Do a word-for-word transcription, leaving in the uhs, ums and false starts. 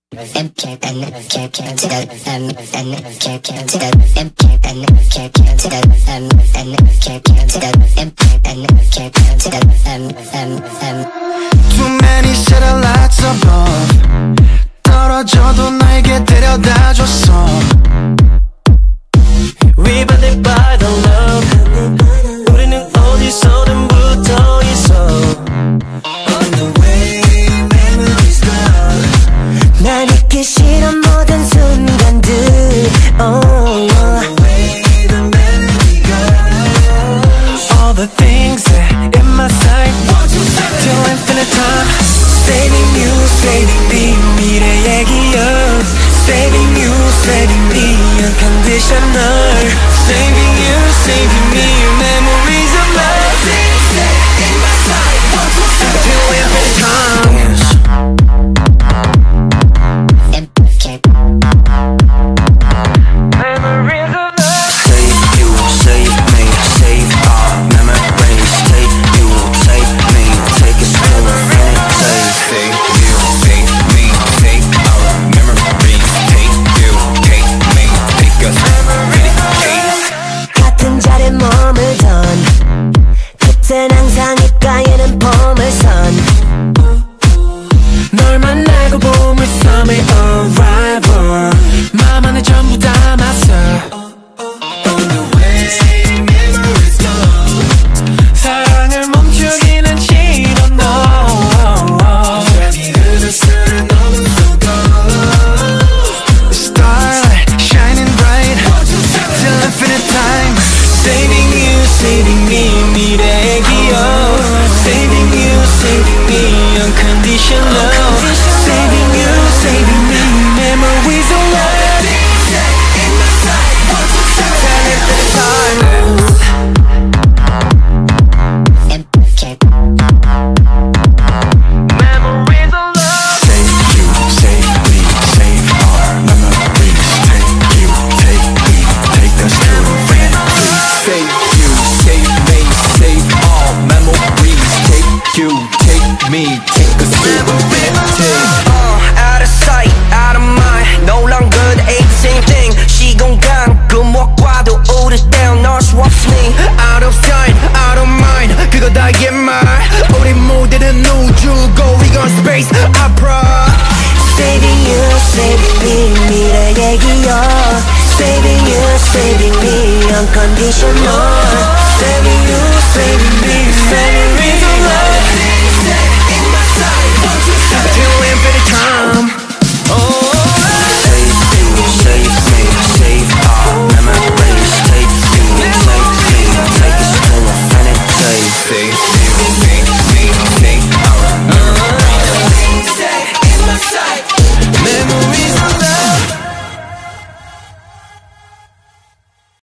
Too many satellites above 떨어져도 나에게 데려다줬어 We blinded by the love 우리는 어디서든 붙어 있어 On the way memories go 날 잊기 싫은 모든 순간들 oh. On the way the melody goes All the things that in my sight Till infinite time Saving you, saving me 미래의 기억 Saving you, saving me Unconditional Saving you, saving me Memories of love In my sight Till infinite times Memories of love Save you, save me Save our memories Take you, take me Take us to infinite Save you, save me Save our memories Take you, take me Take us infinite 같은 자리에 머물던 그땐 항상 입가에는 보물선 널 만나고 보물섬의 arrival 맘 안에 전부 담았어 On the way memories go 사랑을 멈추기는 싫어 no 저기 그릇을 너무 속아 Starlight shining bright Till infinite time Saving you, saving me 미래의 기억 Saving you, saving me Unconditional Saving you, saving me Memories of love In my sight Till infinite time Memories of love Save you, save me Save our memories Take you, take me Take us to infinity Save you, save me Save all memories Take you, take me Take us to infinity uh, Out of sight, out of mind No longer the same thing 시공간 금옥과도 오래된 널 수 없으니 Out of sight, out of mind 그거 다 옛말 우리 모두는 우주고 We gon' space opera Saving you, saving me 미래의 기억 Saving you, saving me Unconditional Saving you, saving me Memories